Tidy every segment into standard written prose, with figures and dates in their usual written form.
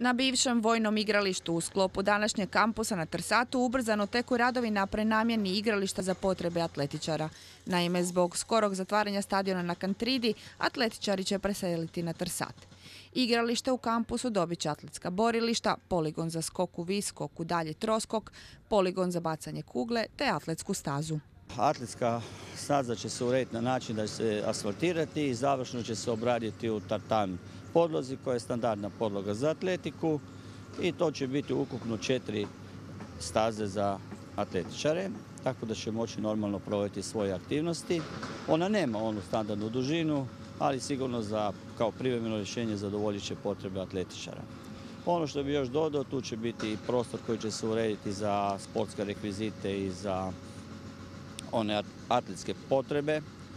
Na bivšem vojnom igralištu u sklopu današnjeg kampusa na Trsatu ubrzano teku radovi na prenamjeni igrališta za potrebe atletičara. Naime, zbog skorog zatvaranja stadiona na Kantridi, atletičari će preseliti na Trsat. Igralište u kampusu dobit će atletska borilišta, poligon za skok u vis, skok u dalje troskok, poligon za bacanje kugle te atletsku stazu. Atletska staza će se urediti na način da će se asfaltirati i završno će se obraditi u tartan podlozi koja je standardna podloga za atletiku i to će biti ukupno 4 staze za atletičare, tako da će moći normalno provoditi svoje aktivnosti. Ona nema onu standardnu dužinu, ali sigurno kao privremeno rješenje zadovoljit će potrebe atletičara. Ono što bi još dodao, tu će biti prostor koji će se urediti za sportske rekvizite i za one atletske potrebe,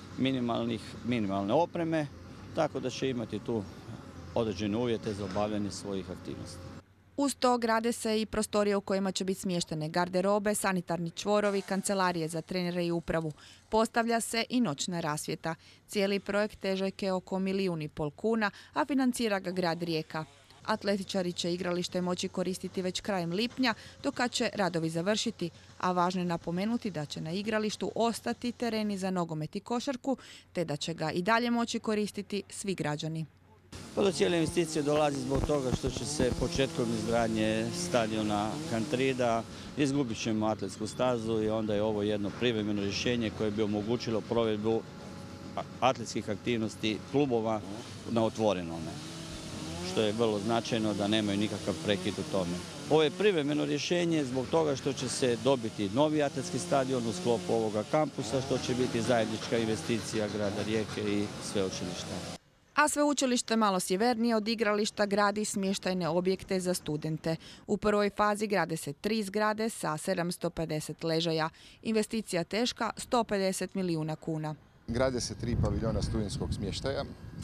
minimalne opreme, tako da će imati tu određene uvjete za obavljanje svojih aktivnosti. Uz to grade se i prostorije u kojima će biti smještene garderobe, sanitarni čvorovi, kancelarije za trenere i upravu. Postavlja se i noćna rasvjeta. Cijeli projekt težak je oko 1,5 milijuna kuna, a financira ga grad Rijeka. Atletičari će igralište moći koristiti već krajem lipnja, do kad će radovi završiti, a važno je napomenuti da će na igralištu ostati tereni za nogomet i košarku, te da će ga i dalje moći koristiti svi građani. Pa do cijele investicije dolazi zbog toga što će se početkom izgradnje stadiona Kantrida izgubit ćemo atletsku stazu i onda je ovo jedno privremeno rješenje koje bi omogućilo provedbu atletskih aktivnosti klubova na otvorenome, što je vrlo značajno da nemaju nikakav prekid u tome. Ovo je privremeno rješenje zbog toga što će se dobiti novi atletski stadion u sklopu ovoga kampusa, što će biti zajednička investicija grada Rijeke i sveučilišta. A sveučilište malo sjevernije od igrališta gradi smještajne objekte za studente. U prvoj fazi grade se 3 zgrade sa 750 ležaja. Investicija teška 150 milijuna kuna. Grade se 3 paviljona studentskog smještaja.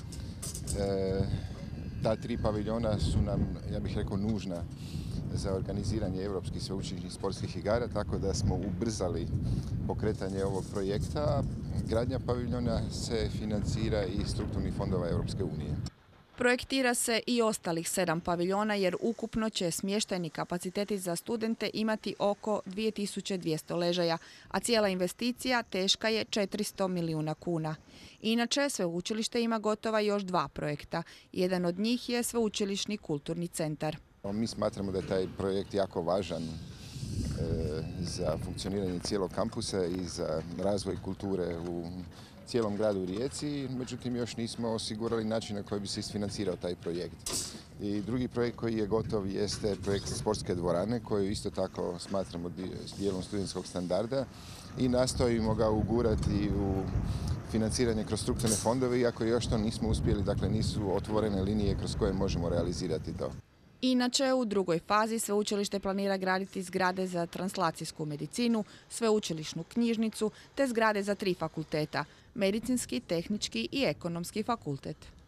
Ta 3 paviljona su nam, ja bih rekao, nužna za organiziranje europskih sveučilišnih sportskih igara, tako da smo ubrzali pokretanje ovog projekta. Gradnja paviljona se financira iz strukturnih fondova Europske unije. Projektira se i ostalih 7 paviljona jer ukupno će smještajni kapaciteti za studente imati oko 2200 ležaja, a cijela investicija teška je 400 milijuna kuna. Inače, sveučilište ima gotova još 2 projekta. Jedan od njih je sveučilišni kulturni centar. Mi smatramo da je taj projekt jako važan za funkcioniranje cijelog kampusa i za razvoj kulture u cijelom gradu Rijeci, međutim još nismo osigurali način na koji bi se isfinancirao taj projekt. I drugi projekt koji je gotov jeste projekt sportske dvorane koju isto tako smatramo dijelom studentskog standarda i nastojimo ga ugurati u financiranje kroz strukturne fondove, iako još to nismo uspjeli, dakle nisu otvorene linije kroz koje možemo realizirati to. Inače, u drugoj fazi sveučilište planira graditi zgrade za translacijsku medicinu, sveučilišnu knjižnicu te zgrade za 3 fakulteta, medicinski, tehnički i ekonomski fakultet.